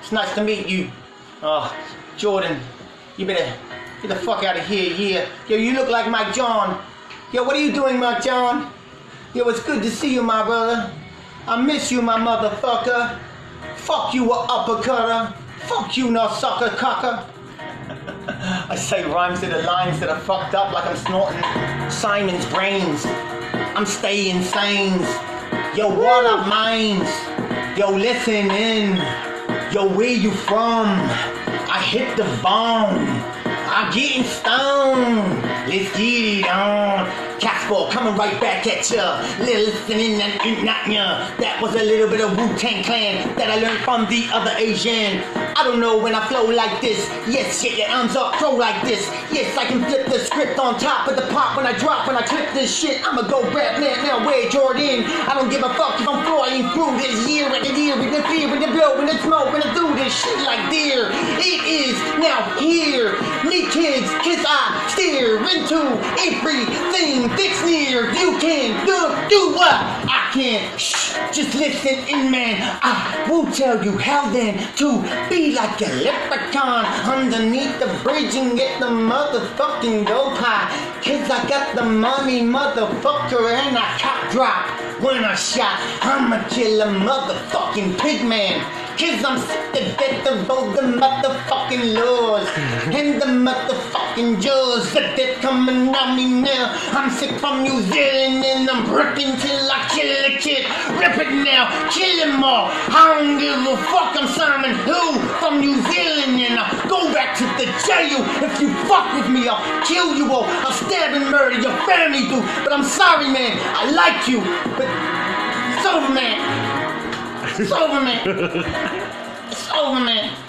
It's nice to meet you. Jordan, you better get the fuck out of here, yeah. Yo, you look like Mike John. Yo, what are you doing, Mike John? Yo, it's good to see you, my brother. I miss you, my motherfucker. Fuck you, a uppercutter. Fuck you, no sucker cucker. I say rhymes to the lines that are fucked up like I'm snorting Simon's brains. I'm staying sane. Yo, what up, minds? Yo, listen in. Yo, where you from? I hit the bone. I'm getting stoned. Let's get it on. Kaspah coming right back at ya. Listening and not ya. That was a little bit of Wu-Tang Clan that I learned from the other Asian. I don't know when I flow like this. Yes, shit, your arms up, throw like this. Yes, I can flip the script on top of the pop when I drop, when I clip this shit. I'ma go rap now, where Jordan? I don't give a fuck if I'm flying through this year after year with the fear, with the blow, with the smoke, when I do this shit like deer. It is now here. Me kids I steer into everything that's near. You can do what I can. Shh, just listen in, man. I will tell you how then to be like a leprechaun underneath the bridge and get the motherfucking dope high. Cause I got the money, motherfucker, and I cop drop when I shot. I'ma kill a motherfucking pig man. Cause I'm sick to death of all the motherfucking laws and the motherfucking jaws that they're coming on me now. I'm sick from New Zealand and I'm ripping till I kill a kid. Rip it now, kill them all. I don't give a fuck, I'm Simon Who from New Zealand and I'll go back to the jail. If you fuck with me, I'll kill you all. I'll stab and murder your family too. But I'm sorry, man, I like you, but it's over, man. It's over, man. It's over, man.